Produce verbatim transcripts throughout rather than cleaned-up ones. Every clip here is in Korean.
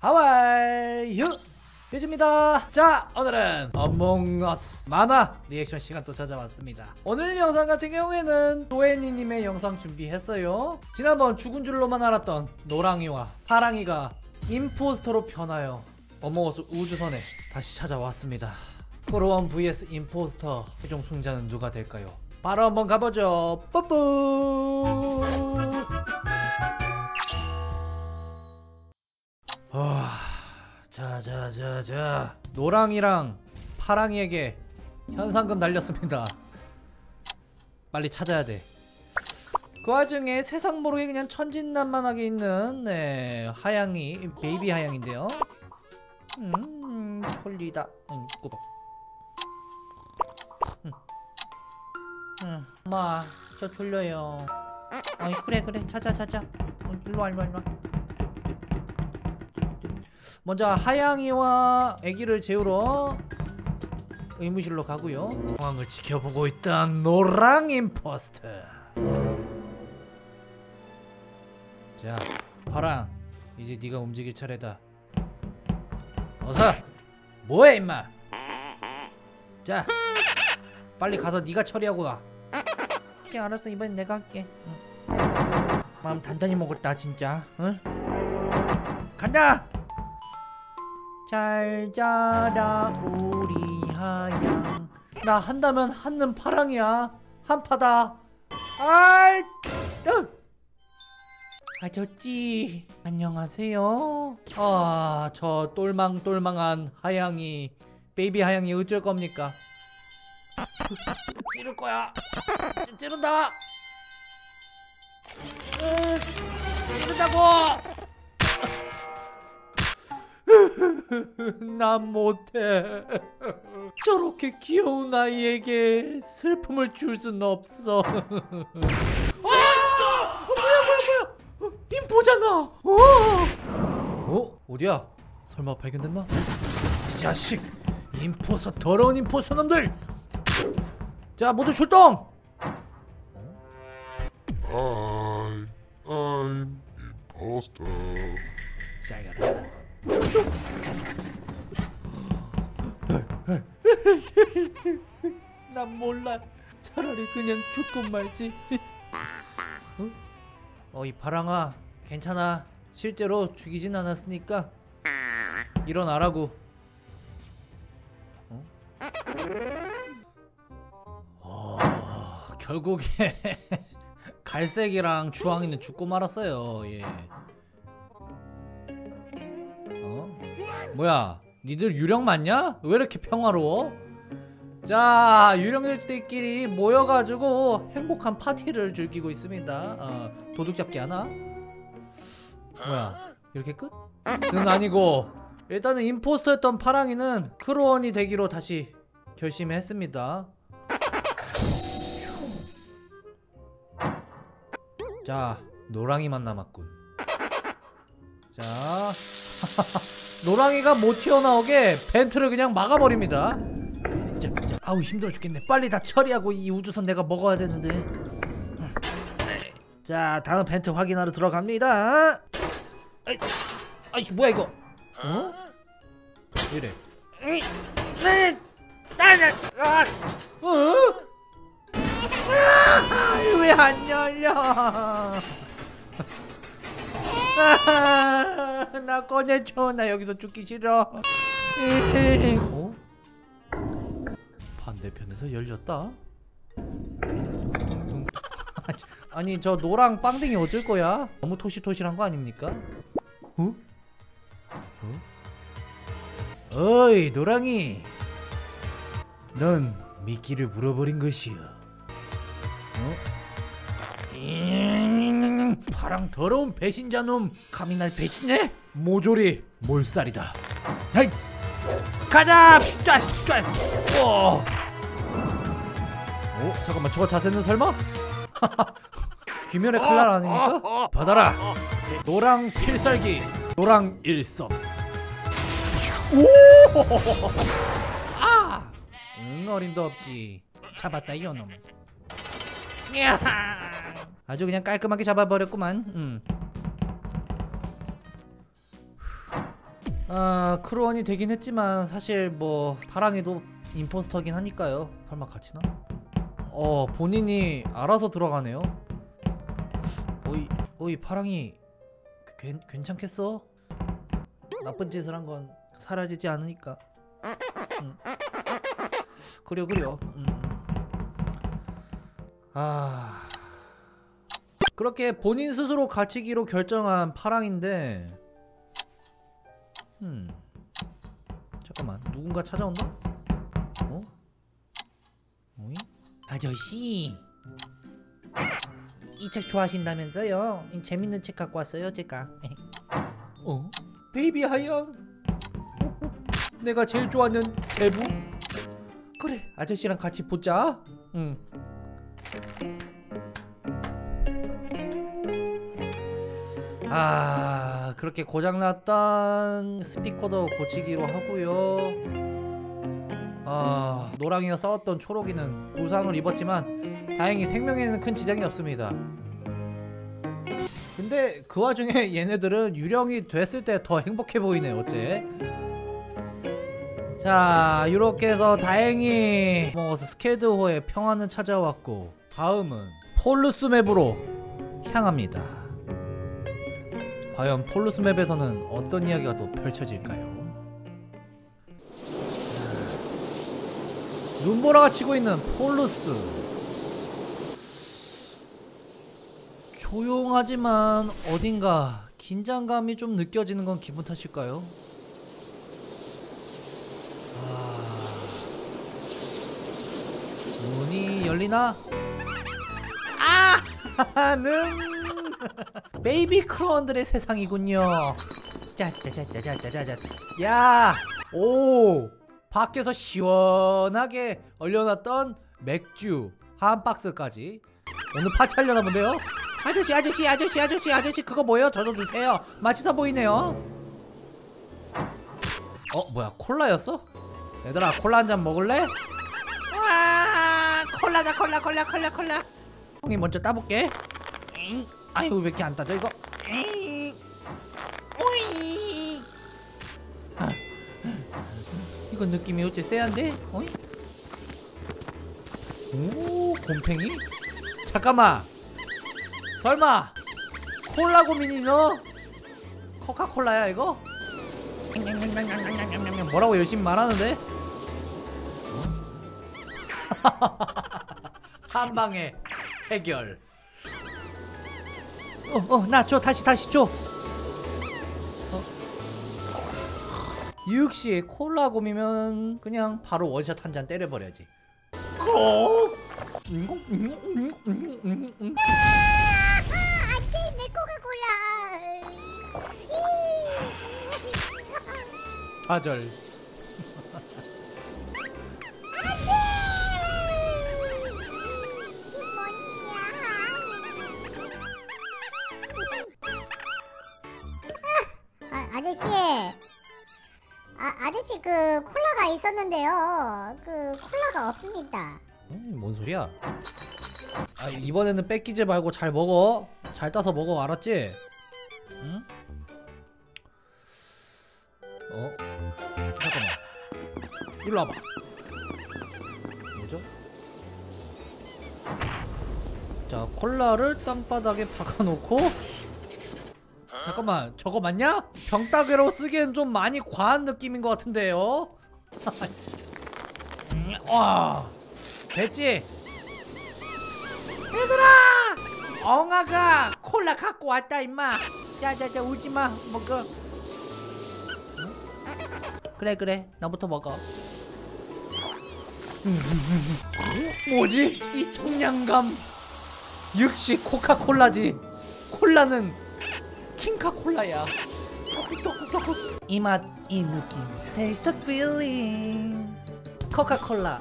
How are you? 삐즈입니다. 자, 오늘은 어몽어스 만화 리액션 시간 또 찾아왔습니다. 오늘 영상 같은 경우에는 도애니님의 영상 준비했어요. 지난번 죽은 줄로만 알았던 노랑이와 파랑이가 임포스터로 변하여 어몽어스 우주선에 다시 찾아왔습니다. 크로원 vs 임포스터 최종 승자는 누가 될까요? 바로 한번 가보죠. 뿌뿌. 와, 자자자자 노랑이랑 파랑이에게 현상금 날렸습니다. 빨리 찾아야 돼. 그 와중에 세상 모르게 그냥 천진난만하게 있는 네, 하양이 베이비 하양인데요. 음 졸리다. 응 꾸벅. 응. 응 엄마 저 졸려요. 어이 그래 그래 찾아 찾아. 어, 일로와 일로와 일로와. 먼저 하양이와 애기를 재우러 의무실로 가고요. 상황을 지켜보고 있던 노랑 임포스터. 자 파랑 이제 네가 움직일 차례다. 어서 뭐해 임마. 자 빨리 가서 네가 처리하고 와. 오케이 알았어 이번엔 내가 할게. 응. 마음 단단히 먹었다 진짜. 응? 간다. 잘 자라 우리 하양. 나 한다면 한는 파랑이야. 한파다. 아이 으. 아저씨 안녕하세요. 아 저 똘망똘망한 하양이 베이비 하양이 어쩔 겁니까? 찌를 거야. 찌른다. 으, 찌른다고. 난 못해. 저렇게 귀여운 아이에게 슬픔을 줄 순 없어. 아! 어, 뭐야 뭐야 뭐야. 임포잖아. 어! 어? 어디야? 설마 발견됐나? 이 자식 임포서 더러운 임포서 놈들. 자 모두 출동. I, I'm imposter. 잘 가라. 난 몰라. 차라리 그냥 죽고 말지. 어? 어, 이 파랑아 괜찮아. 실제로 죽이진 않았으니까 일어나라고. 어? 어, 결국에 갈색이랑 주황이는 죽고 말았어요. 예. 뭐야 니들 유령 맞냐? 왜 이렇게 평화로워? 자 유령들끼리 모여가지고 행복한 파티를 즐기고 있습니다. 어, 도둑잡기 하나? 뭐야 이렇게 끝? 그건 아니고 일단은 임포스터였던 파랑이는 크로원이 되기로 다시 결심했습니다. 자 노랑이만 남았군. 자 노랑이가 못 튀어나오게 벤트를 그냥 막아버립니다. 자, 자, 아우 힘들어 죽겠네. 빨리 다 처리하고 이 우주선 내가 먹어야 되는데. 자 다음 벤트 확인하러 들어갑니다. 아이, 아이 뭐야 이거? 어? 왜 이래? 어? 왜 안 열려? 아, 나 꺼내줘. 나 여기서 죽기 싫어. 어? 반대편에서 열렸다. 아니 저 노랑 빵댕이 어쩔 거야? 너무 토실토실한 거 아닙니까? 어? 어? 어이 노랑이, 넌 미끼를 물어버린 것이여. 어? 파랑 더러운 배신자놈 감히 날 배신해? 모조리 몰살이다. 헤이 가자. 짜식 짜. 오. 오 잠깐만 저거 자세는 설마? 귀멸의 칼날 아닙니까? 받아라 노랑 필살기 노랑 일섭. 오! 아! 응 어림도 없지. 잡았다 이놈. 아주 그냥 깔끔하게 잡아버렸구만. 음. 아 크루원이 되긴 했지만 사실 뭐 파랑이도 임포스터긴 하니까요. 설마 같이나? 어 본인이 알아서 들어가네요. 어이 어이 파랑이 괜, 괜찮겠어? 나쁜 짓을 한 건 사라지지 않으니까. 응. 그려 그려. 응. 아 그렇게 본인 스스로 갇히기로 결정한 파랑인데 음 잠깐만 누군가 찾아온다? 어? 어이? 아저씨 이 책 좋아하신다면서요? 재밌는 책 갖고 왔어요 제가. 어? 베이비 하양? 내가 제일 좋아하는 제부? 그래 아저씨랑 같이 보자. 응. 아 그렇게 고장났던 스피커도 고치기로 하고요. 아 노랑이와 싸웠던 초록이는 부상을 입었지만 다행히 생명에는 큰 지장이 없습니다. 근데 그 와중에 얘네들은 유령이 됐을 때 더 행복해 보이네 어째. 자 이렇게 해서 다행히 먹어서 스케드호의 평화는 찾아왔고 다음은 폴루스 맵으로 향합니다. 과연 폴루스 맵에서는 어떤 이야기가 또 펼쳐질까요? 눈보라가 치고 있는 폴루스. 조용하지만 어딘가 긴장감이 좀 느껴지는 건 기분 탓일까요? 아... 문이 열리나? 아! 는 베이비 크루원들의 세상이군요. 짜짜짜짜짜짜짜. 야! 오! 밖에서 시원하게 얼려놨던 맥주 한 박스까지. 오늘 파티하려나 본데요? 아저씨 아저씨 아저씨 아저씨 아저씨 그거 뭐예요? 저도 주세요. 맛있어 보이네요. 어 뭐야 콜라였어? 얘들아 콜라 한 잔 먹을래? 와 콜라다 콜라 콜라 콜라 콜라. 형이 먼저 따볼게. 아이고 왜 이렇게 안 따져 이거. 오이. 아, 이거 느낌이 어째 쎄한데? 어이? 오 곰탱이? 잠깐만 설마 콜라 고민이 너? 코카콜라야 이거? 뭐라고 열심히 말하는데? 한방에 해결. 어어 나 줘 다시 다시 줘. 어. 역시 콜라 곰이면 그냥 바로 원샷 한 잔 때려버려야지. 어? 안돼 내 코카콜라. 좌절. 아, 아저씨, 아, 아저씨 그 콜라가 있었는데요. 그 콜라가 없습니다. 음, 뭔 소리야? 아 이번에는 뺏기지 말고 잘 먹어. 잘 따서 먹어 알았지? 응? 어? 잠깐만. 일로 와봐. 뭐죠? 자 콜라를 땅바닥에 박아놓고. 잠깐만 저거 맞냐? 병따개로 쓰기엔 좀 많이 과한 느낌인 것 같은데요? 와 됐지? 얘들아! 엉아가 콜라 갖고 왔다 임마. 자자자 울지마 먹어. 응? 그래 그래 너부터 먹어. 뭐지? 이 청량감 역시 코카콜라지. 콜라는 킹카콜라야. 이 맛 이 느낌 Taste the feeling 코카콜라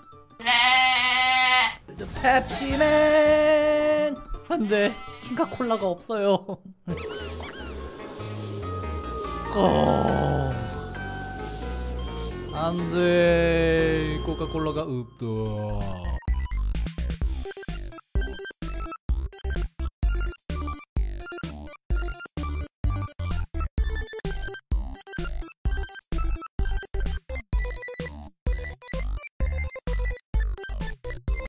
펩시맨. 안돼 킹카콜라가 없어요. 어... 안돼 코카콜라가 없다.